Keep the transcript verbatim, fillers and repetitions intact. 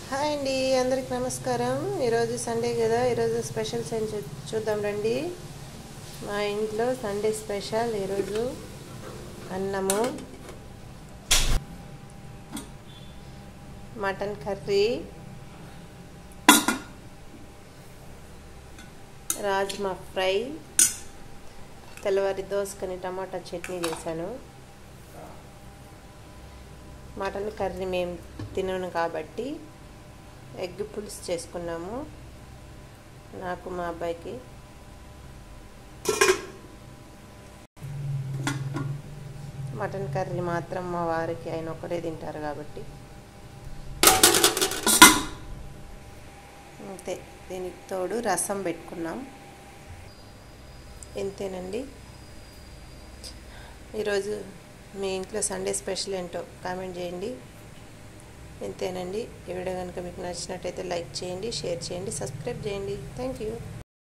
Hi అండి, అందరికి నమస్కారం. ఈరోజు సండే కదా, ఈరోజు స్పెషల్స్ ఏం చూ చూద్దాం రండి. మా ఇంట్లో సండే స్పెషల్ ఈరోజు అన్నము, మటన్ కర్రీ, రాజ్మా ఫ్రై, తెల్లవారి దోసకని టమాటా చట్నీ చేశాను. మటన్ కర్రీ మేము తినను కాబట్టి ఎగ్ పులుసు చేసుకున్నాము, నాకు మా అబ్బాయికి. మటన్ కర్రీ మాత్రం మా వారికి, ఆయన ఒకరే తింటారు కాబట్టి అంతే. దీనికి తోడు రసం పెట్టుకున్నాం. ఇంతేనండి. ఈరోజు మీ ఇంట్లో సండే స్పెషల్ ఏంటో కామెంట్ చేయండి. ఇంతేనండి. ఈ వీడియో కనుక మీకు నచ్చినట్టయితే లైక్ చేయండి, షేర్ చేయండి, సబ్స్క్రైబ్ చేయండి. Thank you.